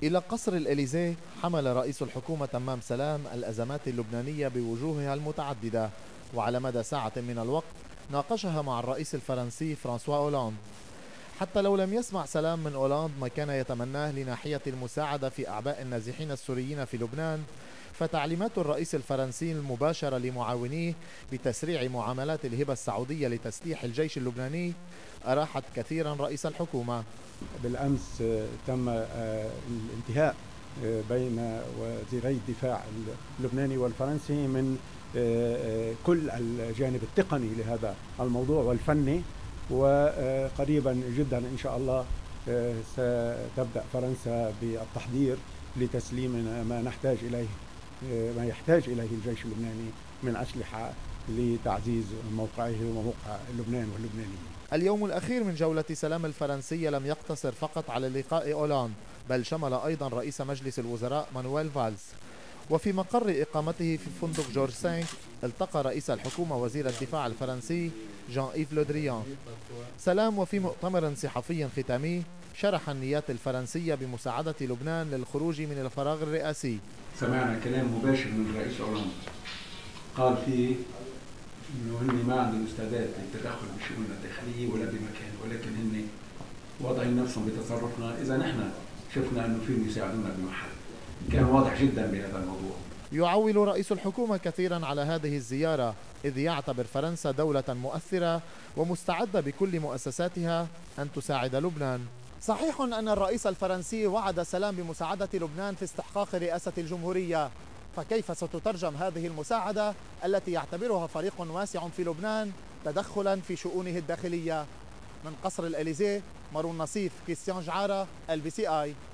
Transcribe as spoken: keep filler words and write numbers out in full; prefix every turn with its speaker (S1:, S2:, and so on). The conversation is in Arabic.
S1: إلى قصر الإليزيه حمل رئيس الحكومة تمام سلام الأزمات اللبنانية بوجوهها المتعددة، وعلى مدى ساعة من الوقت ناقشها مع الرئيس الفرنسي فرانسوا أولاند. حتى لو لم يسمع سلام من أولاند ما كان يتمناه لناحية المساعدة في أعباء النازحين السوريين في لبنان، فتعليمات الرئيس الفرنسي المباشرة لمعاونيه بتسريع معاملات الهبة السعودية لتسليح الجيش اللبناني أراحت كثيرا رئيس الحكومة.
S2: بالأمس تم الانتهاء بين وزيري الدفاع اللبناني والفرنسي من كل الجانب التقني لهذا الموضوع والفني، وقريبا جدا إن شاء الله ستبدأ فرنسا بالتحضير لتسليم ما نحتاج إليه ما يحتاج إليه الجيش اللبناني من أسلحة لتعزيز موقعه وموقع لبنان واللبنانيين.
S1: اليوم الأخير من جولة سلام الفرنسية لم يقتصر فقط على لقاء أولاند، بل شمل أيضا رئيس مجلس الوزراء مانويل فالز. وفي مقر إقامته في فندق جورج سانك التقى رئيس الحكومة وزير الدفاع الفرنسي جان إيف لودريان. سلام وفي مؤتمر صحفي ختامي شرح النيات الفرنسية بمساعدة لبنان للخروج من الفراغ الرئاسي.
S3: سمعنا كلام مباشر من رئيس أولاند قال فيه انه هن ما عندهم استعداد للتدخل بشؤوننا الداخليه ولا بمكان، ولكن هن واضعين نفسهم بتصرفنا اذا نحن شفنا انه فيهم يساعدونا بمحل. كان واضح جدا بهذا الموضوع.
S1: يعول رئيس الحكومة كثيرا على هذه الزيارة، إذ يعتبر فرنسا دولة مؤثرة ومستعدة بكل مؤسساتها أن تساعد لبنان. صحيح أن الرئيس الفرنسي وعد سلام بمساعدة لبنان في استحقاق رئاسة الجمهورية، فكيف ستترجم هذه المساعدة التي يعتبرها فريق واسع في لبنان تدخلا في شؤونه الداخلية؟ من قصر الإليزيه، مارون نصيف، كريستيان جعارة، البي سي آي.